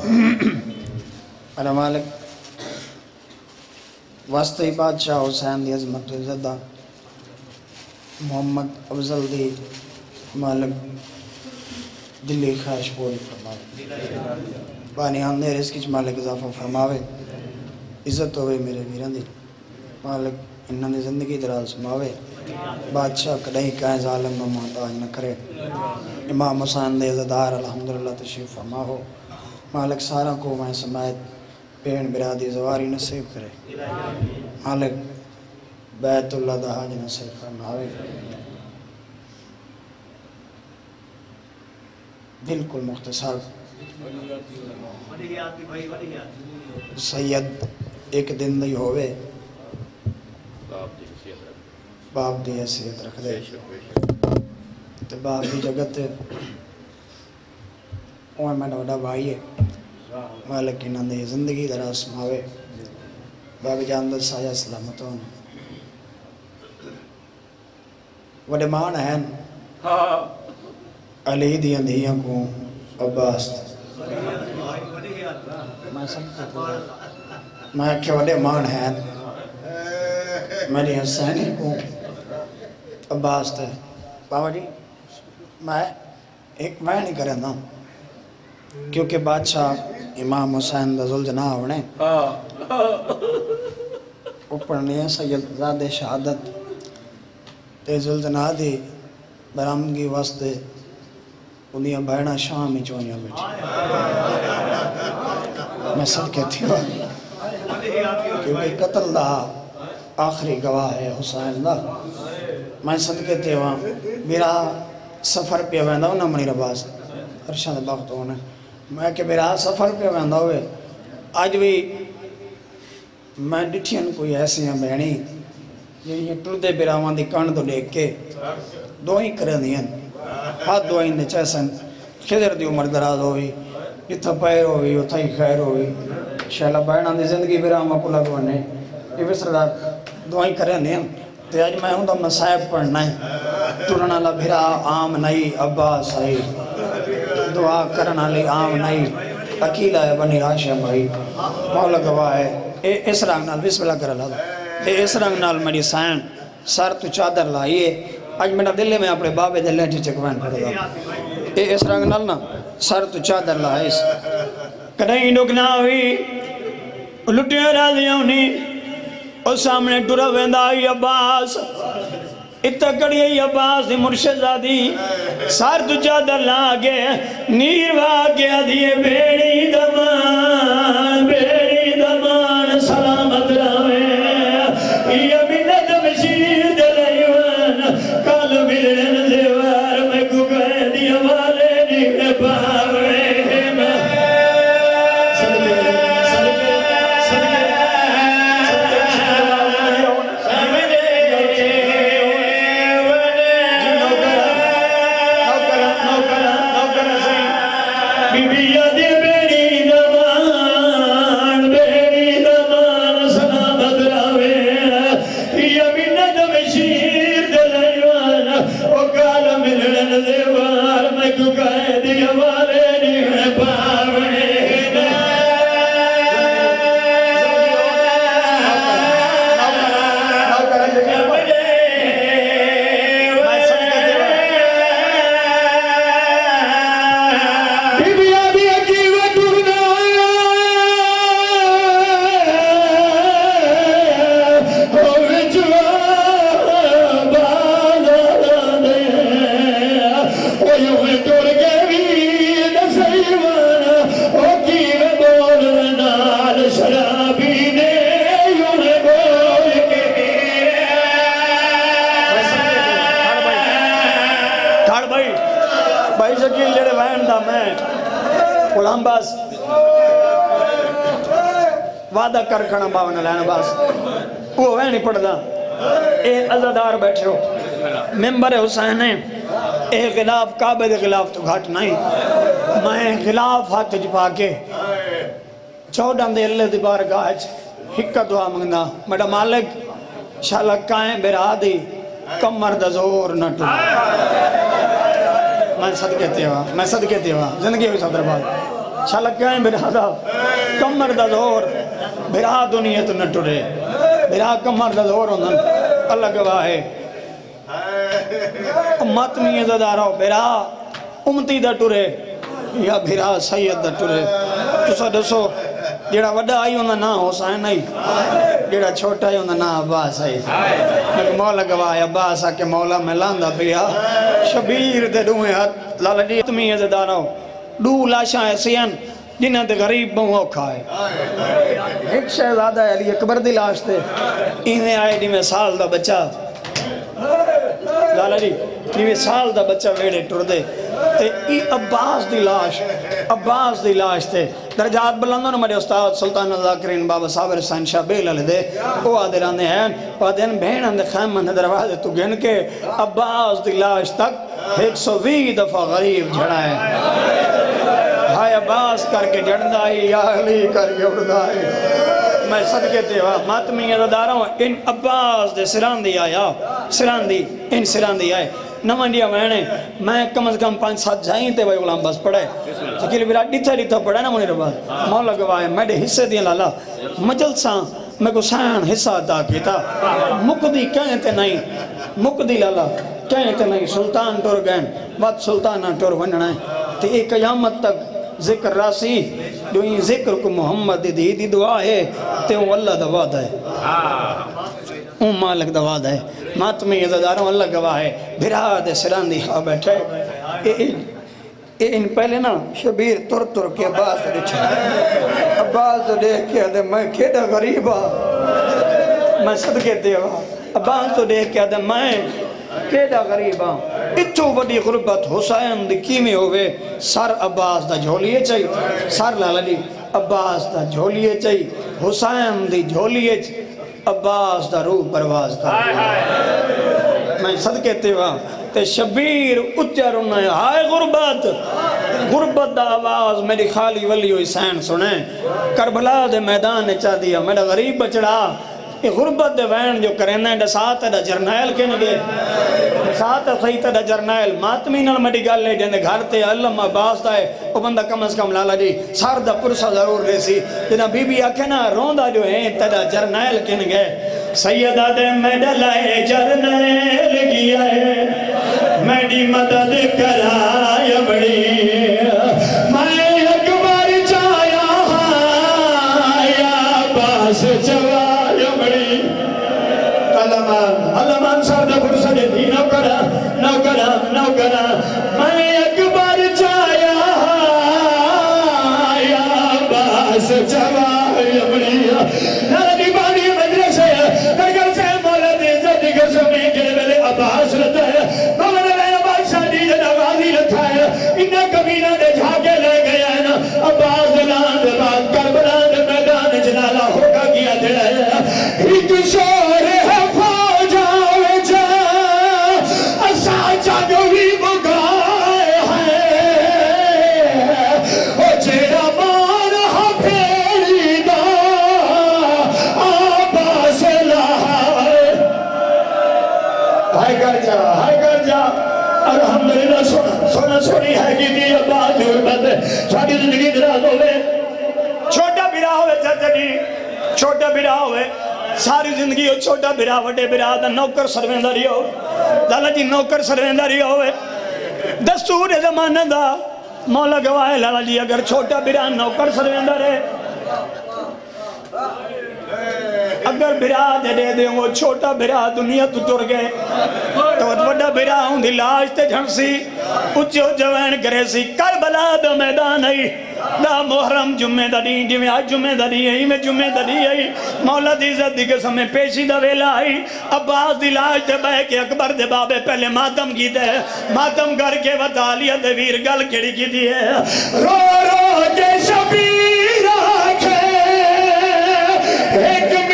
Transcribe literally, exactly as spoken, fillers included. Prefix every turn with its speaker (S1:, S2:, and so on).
S1: میرا مالک واسطے بادشاہ حسین دی عظمت زدہ محمد افضل دی مالک دلی خواہش پوری فرماوے بانیان دے رزق وچ مالک اضافہ فرماوے عزت ہوئے میرے ویران دی مالک انہاں دی زندگی دراز فرماوے بادشاہ کدیں کہیں ظالم نو محتاج نہ کرے امام حسین دے عزتدار الحمدللہ تشریف فرما ہو مالک سارا کو میں سمایت پین برادی زواری نصیب کرے مالک بیت اللہ دا حاج نصیب فرماوے بالکل مختصر سید ایک دن دی ہوئے باپ دی حیثیت رکھ دے تو باپ دی جگت اوہ میں نوڑا بھائی ہے مالک انہوں نے زندگی دراز ماوے باپ جاندر سایہ سلامتوں وڈے مان ہیں علی دیاں دیاں کو عباس میں سمجھتا میں کہ وڈے مان ہیں میری حسینی کو عباس تھے بابا جی میں ایک میں نہیں کریں نا کیونکہ بادشاہ امام حسین دا ذوالجناح ہونے اوپرنی ہے سید زادِ شہادت تے ذوالجناح دی برامگی واسطے انہیں بہنہ شام میں چونیاں بیٹھی میں صدقے تھی کیونکہ قتل دا آخری گواہ ہے حسین دا میں صدقے تھے وہاں میرا سفر پہ ویندہ ہوں نا منی رباس ارشاد بخت ہونے میں کہ میرا سفر پہ ویندہ ہوئے آج بھی میں ڈٹھین کوئی ایسی ہیں بہنی یہ ٹردے براوان دی کان تو دیکھ کے دوئیں کریں دیں ہاتھ دوئیں نے چیسن خضر دی عمر دراز ہوئی اتھا پیر ہوئی اتھا ہی خیر ہوئی شہلہ بہنان دی زندگی براوان کو لگوانے یہ وسردہ دعائیں کریں دیں تو آج میں ہوں تو مسائب پڑھنا ہے ٹرنا لا بھرا عام نہیں عباس آئی دعا کرنا لی عام نہیں اکیلہ ہے بنی ہاشم بھائی مولا گواہ ہے اس رنگ نال بسم اللہ کر اللہ اس رنگ نال میری سائن سار تو چادر لائیے آج میرا دلے میں اپنے بابے دلے ٹھی چکوین پڑھ دا اس رنگ نال نا سار تو چادر لائیس کدہیں ڈکنا ہوئی لٹیاں راضیاں ہونی اور سامنے ٹورا ویندہ آئی عباس اتنا کڑی ہے عباس دی مرشد زادی سار تو چادر لاغے نیر واقعہ دیئے بیڑی دمان بیڑی دمان سلامت راوے یہ منت مشیر دلیوان کال ملن دیوار میں کو کہہ دیا والے نیر پاوے وعدہ کر کھنا باونا لینا باس وہ ہے نہیں پڑھ دا اے عزدار بیٹھے ہو ممبر حسین ہے اے غلاف کعبہ دے غلاف تو گھاٹ نہیں میں غلاف ہاتھ جپا کے چودھان دے اللہ دی بارگاہ ہکا دعا منگنا میڈا مالک شاءاللہ کائیں برا دی کمر دا زور نہ ٹو میں صدقے تیوا میں صدقے تیوا زندگی ہوئی صدر بات چھلک گئے برا دا کمر دا زور برا دنیا تو نہ ٹرے برا کمر دا زور ہوندن اللہ گواہ ہے ماتمی زدارو برا امتی دا ٹرے یا بھرا سید دا ٹرے تسا دسو جیڑا وڈا آئی ہوندہ نا حسین نہیں جیڑا چھوٹا آئی ہوندہ نا عباس آئی لیکن مولا گواہ ہے عباس آکے مولا میں لاندہ پیا شبیر دے دوئے ہاتھ لالا جی تمہیں عزدارو دو لاشاں ایسیاں جنہاں تے غریب بہوں کھائے ایک شہزادہ ہے علی اکبر دی لاش تے انہیں آئے دی میں سال دا بچہ لالا جی دیوے سال دا بچہ ویڑے ٹر دے تے ای عباس دی لاش عباس دی لاش تے درجات بلندوں نے میرے استاد سلطان ذاکرین بابا صابر حسین شاہ بیل علی دے وہ آدھے راندے ہیں پادین بہن اندے خیمہ نے دروازے تو گن کے عباس دی لاش تک ایک سو وی دفعہ غریب جھڑا ہے ہائے عباس کر کے جڑندائی یا علی کر کے اڑدائی میں صدقے تیوا ماتمی عزداروں ان عباس دے سران دی آیا سران دی ان سران دی آئے نمان دیا میں میں کم از کم پانچ سات جائیں تے وہی غلام بس پڑھے سکیل بیرا ڈیتھا ڈیتھا پڑھے نا منی ربا مولا گواہ ہے میڈے حصے دیا لالا مجلساں میں کو سین حصہ دا کیتا مقدی کہیں تے نہیں مقدی لالا کہیں تے نہیں سلطان ٹور گئن بات سلطانہ ٹور وننا ہے تے ایک قیامت تک ذکر راسی جو یہ ذکر کو محمد دی دی دعا ہے تے وہ اللہ دا وعدہ ہے اون مالک دا وعدہ ہے ماتمی عزداروں اللہ گواہ ہے بھرا دے سران دی ہاں بیٹھے ان پہلے نا شبیر تر تر کے عباس دے چھے عباس تو دیکھ کے دے میں کھیڑا غریبا میں صدقے دیوا عباس تو دیکھ کے دے میں کیڑا غریباں اتھو وڈی غربت حسین دی کیمیں ہوئے سر عباس دا جھولیے چاہی سر لالا جی عباس دا جھولیے چاہی حسین دی جھولیے چاہی عباس دا روح پرواز کر میں صدقے تیوا تے شبیر اچھا رونا ہے ہائے غربت غربت دا آواز میری خالی ولی حسین سنیں کربلا دے میدان چاہ دیا میرا غریب بچڑا یہ غربت دے وین جو کرنے ہیں ساتھ دا جرنائل کے نگے ساتھ خیطہ دا جرنائل ماتمی نال مڈی گال لے جنے گھر تے علم عباس دا ہے وہ بندہ کم از کم لالا جی سار دا پرسا ضرور دے سی جنہ بی بی آکھے نا روندہ جو ہیں تیرا جرنائل کے نگے سیدہ دے میڈا لائے جرنائل گیا ہے میڈی مدد کرائے بڑی میں اکبر چایا یا عباس چوا علمان صاحب دا فرصہ دیتی نو کرا نو کرا نو کرا میں اکبر چایا یا عباس چوا یمڑی نردی بانی مجلس ہے درگل سے مولا دے زدی قسمی کے لئے عباس رہتا ہے مولا دے عباس شادی جدا غازی رہتا ہے انہا کبینہ دے جھاکے لے گیا ہے نا عباس دلان دے بات کربلان دے میدان جلالا ہوگا کیا دے ہے ایک شور ہے سونا سونی ہے کہ دی عباس دی غربت ساری زندگی دراز ہوئے چھوٹا بھرا ہوئے چاچا جی چھوٹا بھرا ہوئے ساری زندگی ہو چھوٹا بھرا وڈے بھرا دا نوکر سروینداری ہو لالا جی نوکر سروینداری ہوئے دستور زمانہ دا مولا گواہ لالا جی اگر چھوٹا بھرا نوکر سرویندار ہے اگر بھرا دے دے دے وہ چھوٹا بھرا دنیا تو ٹر گئے تو وڈا بھرا ہوں دی لاش تے جھنسی اچھو جوین کرے سی کربلا دا میدان ہے دا محرم جمعہ دا دی جمعہ آج جمعہ دا دی ہے میں جمعہ دا دی ہے مولا دی عزت دی قسم میں پیشی دا ویلا ہے عباس دی لاش تے بہ کے اکبر دے بابے پہلے ماتم کی دے ماتم کر کے وطالیہ دے ویر گل کڑی کی دی ہے رو رو کے شبیر آکھے ایک